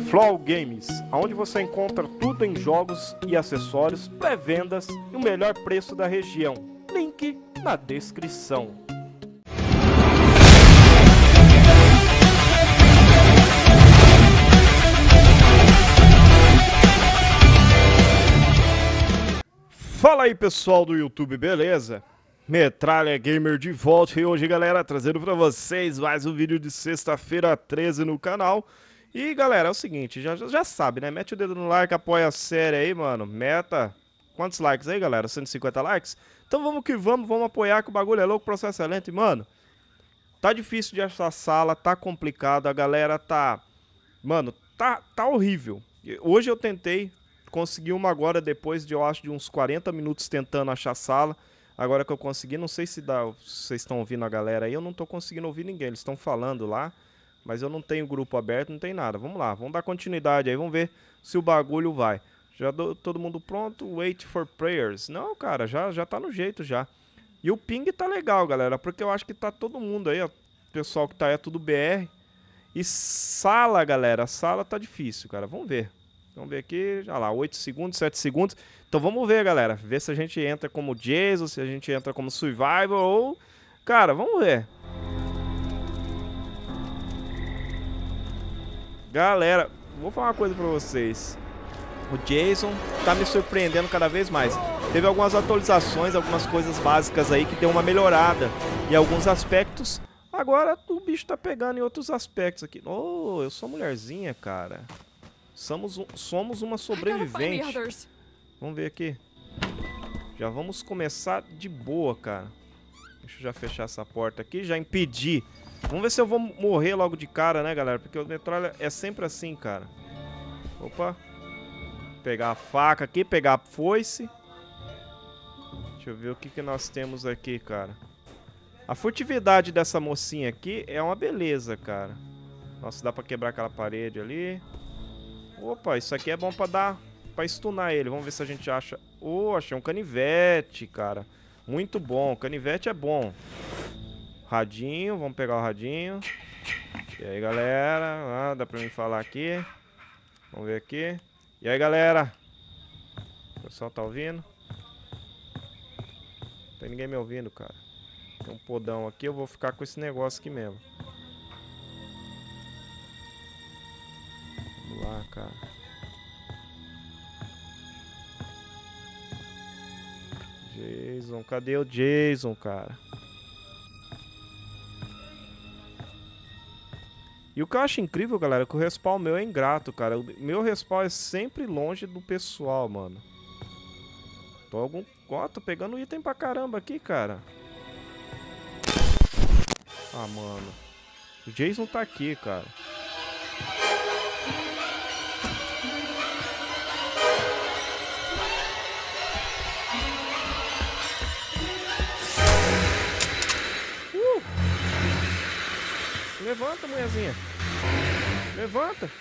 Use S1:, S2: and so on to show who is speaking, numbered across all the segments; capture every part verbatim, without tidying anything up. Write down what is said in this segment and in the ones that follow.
S1: Flow Games, onde você encontra tudo em jogos e acessórios, pré-vendas e o melhor preço da região. Link na descrição. Fala aí pessoal do YouTube, beleza? Metralha Gamer de volta e hoje, galera, trazendo pra vocês mais um vídeo de sexta-feira treze no canal. E galera, é o seguinte, já, já sabe, né? Mete o dedo no like, apoia a série aí, mano. Meta, quantos likes aí, galera? cento e cinquenta likes? Então vamos que vamos, vamos apoiar que o bagulho é louco, o processo é lento. E mano, tá difícil de achar sala, tá complicado, a galera tá... Mano, tá, tá horrível. Hoje eu tentei... Consegui uma agora depois de, eu acho, de uns quarenta minutos tentando achar sala. Agora que eu consegui, não sei se dá, se vocês estão ouvindo a galera aí, eu não tô conseguindo ouvir ninguém. Eles estão falando lá, mas eu não tenho grupo aberto, não tem nada. Vamos lá, vamos dar continuidade aí, vamos ver se o bagulho vai. Já do, todo mundo pronto? Wait for prayers. Não, cara, já, já tá no jeito já. E o ping tá legal, galera, porque eu acho que tá todo mundo aí, ó. O pessoal que tá aí é tudo B R. E sala, galera, sala tá difícil, cara. Vamos ver. Vamos ver aqui, olha lá, oito segundos, sete segundos. Então vamos ver, galera. Ver se a gente entra como Jason, se a gente entra como Survivor ou... Cara, vamos ver. Galera, vou falar uma coisa pra vocês. O Jason tá me surpreendendo cada vez mais. Teve algumas atualizações, algumas coisas básicas aí que deu uma melhorada em alguns aspectos. Agora o bicho tá pegando em outros aspectos aqui. Oh, eu sou mulherzinha, cara. Somos, um, somos uma sobrevivente. Vamos ver aqui. Já vamos começar de boa, cara. Deixa eu já fechar essa porta aqui. Já impedir. Vamos ver se eu vou morrer logo de cara, né, galera? Porque o metralha é sempre assim, cara. Opa. Pegar a faca aqui. Pegar a foice. Deixa eu ver o que, que nós temos aqui, cara. A furtividade dessa mocinha aqui é uma beleza, cara. Nossa, dá pra quebrar aquela parede ali. Opa, isso aqui é bom pra dar, pra stunar ele. Vamos ver se a gente acha... Oh, achei um canivete, cara. Muito bom, canivete é bom. Radinho, vamos pegar o radinho. E aí, galera, ah, dá pra mim falar aqui. Vamos ver aqui. E aí, galera. O pessoal tá ouvindo? Não tem ninguém me ouvindo, cara. Tem um podão aqui, eu vou ficar com esse negócio aqui mesmo. Lá, cara. Jason, cadê o Jason, cara? E o que eu acho incrível, galera, é que o respawn meu é ingrato, cara. O meu respawn é sempre longe do pessoal, mano. Tô algum... Ó, tô pegando item pra caramba aqui, cara. Ah, mano. O Jason tá aqui, cara. Levanta, mulherzinha. Levanta.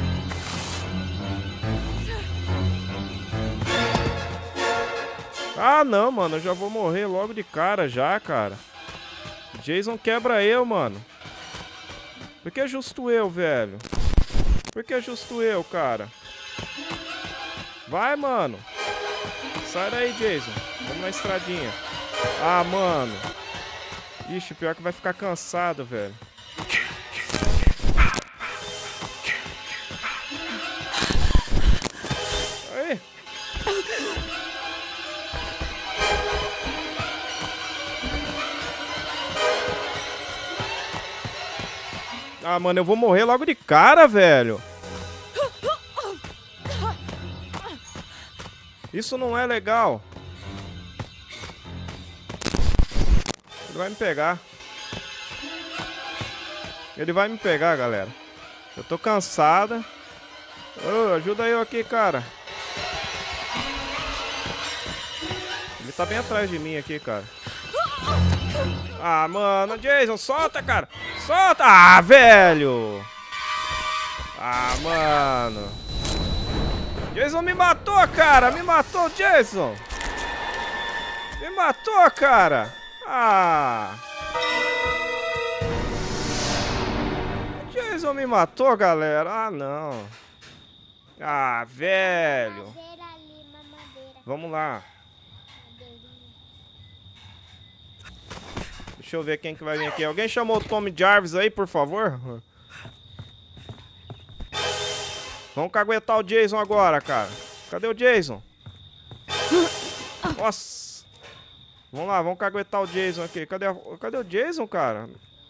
S1: Ah, não, mano. Eu já vou morrer logo de cara já, cara. Jason quebra eu, mano. Por que justo eu, velho? Por que justo eu, cara? Vai, mano. Sai daí, Jason. Vamos na estradinha. Ah, mano. Ixi, pior que vai ficar cansado, velho. Aí. Ah, mano, eu vou morrer logo de cara, velho. Isso não é legal. Ele vai me pegar. Ele vai me pegar, galera. Eu tô cansada. Oh, ajuda eu aqui, cara. Ele tá bem atrás de mim aqui, cara. Ah, mano, Jason, solta, cara. Solta. Ah, velho. Ah, mano. Jason me matou, cara. Me matou, Jason. Me matou, cara. Ah. Jason me matou, galera. Ah, não. Ah, velho.
S2: Madeira ali, uma madeira.
S1: Vamos lá. Deixa eu ver quem que vai vir aqui. Alguém chamou o Tommy Jarvis aí, por favor? Vamos caguetar o Jason agora, cara. Cadê o Jason? Nossa. Vamos lá, vamos caguetar o Jason aqui. Cadê, a... Cadê o Jason, cara?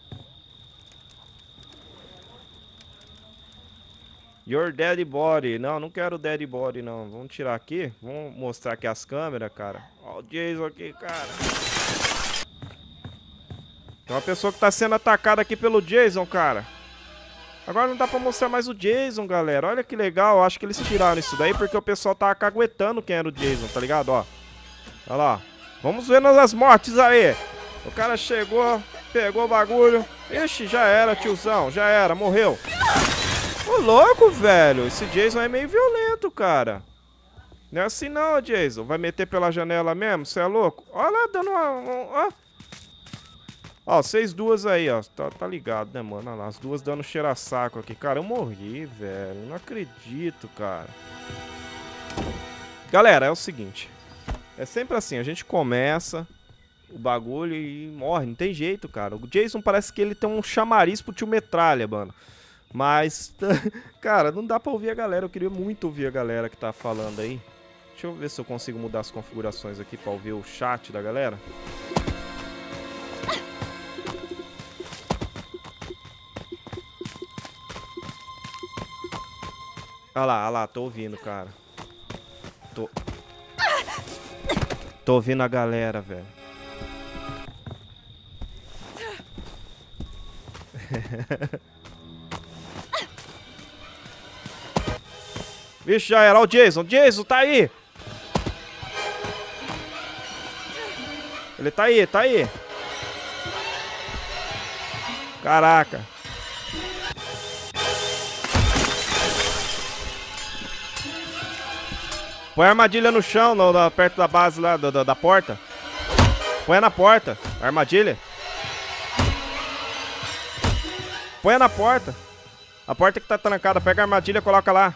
S1: Your dead body. Não, não quero dead body, não. Vamos tirar aqui. Vamos mostrar aqui as câmeras, cara. Ó o Jason aqui, cara. Tem uma pessoa que tá sendo atacada aqui pelo Jason, cara. Agora não dá pra mostrar mais o Jason, galera. Olha que legal. Acho que eles tiraram isso daí porque o pessoal tava caguetando quem era o Jason, tá ligado? Ó. Olha lá. Vamos ver as mortes aí. O cara chegou, pegou o bagulho. Ixi, já era, tiozão. Já era, morreu. Ô, louco, velho. Esse Jason é meio violento, cara. Não é assim não, Jason. Vai meter pela janela mesmo? Você é louco? Olha lá, dando uma... Ó, ó, vocês duas aí, ó. Tá, tá ligado, né, mano? Olha lá, as duas dando cheira-saco aqui. Cara, eu morri, velho. Não acredito, cara. Galera, é o seguinte. É sempre assim, a gente começa o bagulho e morre. Não tem jeito, cara. O Jason parece que ele tem um chamariz pro tio Metralha, mano. Mas, cara, não dá pra ouvir a galera. Eu queria muito ouvir a galera que tá falando aí. Deixa eu ver se eu consigo mudar as configurações aqui pra ouvir o chat da galera. Olha lá, olha lá, tô ouvindo, cara. Tô... Tô ouvindo a galera, velho. Vixe, já era. Ó o Jason. Jason, tá aí. Ele tá aí, tá aí. Caraca. Põe a armadilha no chão, no, no, perto da base lá, do, do, da porta. Põe na porta, a armadilha. Põe na porta. A porta que tá trancada, pega a armadilha e coloca lá.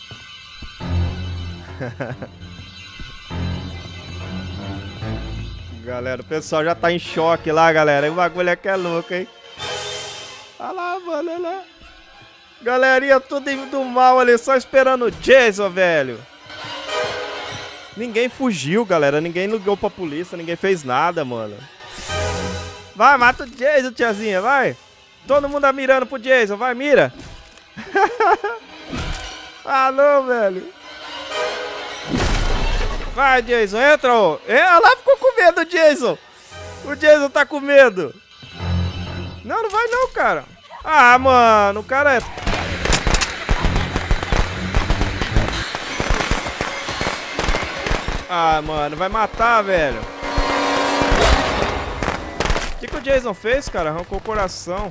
S1: Galera, o pessoal já tá em choque lá, galera. O bagulho aqui é louco, hein? Olha lá, mano, olha lá. Galerinha, tudo indo mal ali, só esperando o Jason, velho. Ninguém fugiu, galera. Ninguém ligou pra polícia, ninguém fez nada, mano. Vai, mata o Jason, tiazinha, vai. Todo mundo mirando pro Jason, vai, mira. Ah, não, velho. Vai, Jason, entra, ó. Ela lá ficou com medo, Jason. O Jason tá com medo. Não, não vai não, cara. Ah, mano, o cara é... Ah, mano, vai matar, velho. O que, que o Jason fez, cara? Arrancou o coração.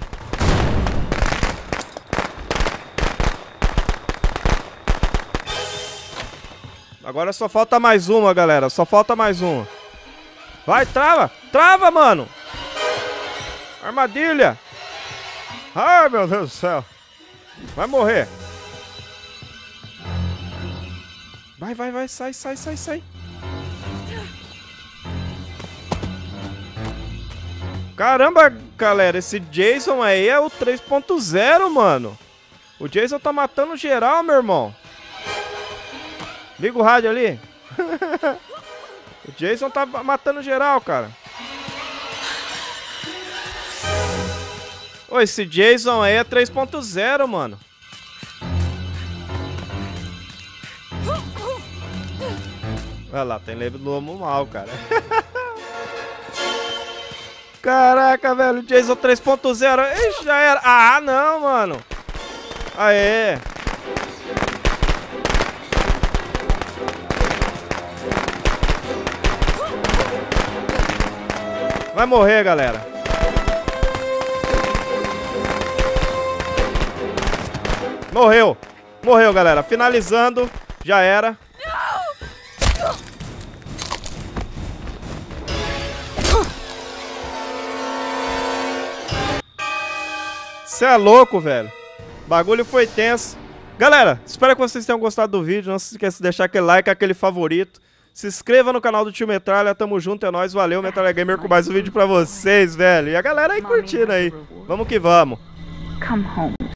S1: Agora só falta mais uma, galera. Só falta mais uma. Vai, trava. Trava, mano. Armadilha. Ai, meu Deus do céu. Vai morrer. Vai, vai, vai. Sai, sai, sai, sai. Caramba, galera. Esse Jason aí é o três ponto zero, mano. O Jason tá matando geral, meu irmão. Liga o rádio ali. O Jason tá matando geral, cara. Ô, esse Jason aí é três ponto zero, mano. Olha lá, tem lembro do lobo mal, cara. Caraca, velho, Jason três ponto zero. Ixi, já era. Ah, não, mano. Aê. Vai morrer, galera. Morreu. Morreu, galera. Finalizando. Já era. Você é louco, velho. O bagulho foi tenso. Galera, espero que vocês tenham gostado do vídeo. Não se esqueça de deixar aquele like, aquele favorito. Se inscreva no canal do Tio Metralha. Tamo junto, é nóis. Valeu, Metralha Gamer, com mais um vídeo pra vocês, velho. E a galera aí curtindo aí. Vamos que vamos.
S3: Come home.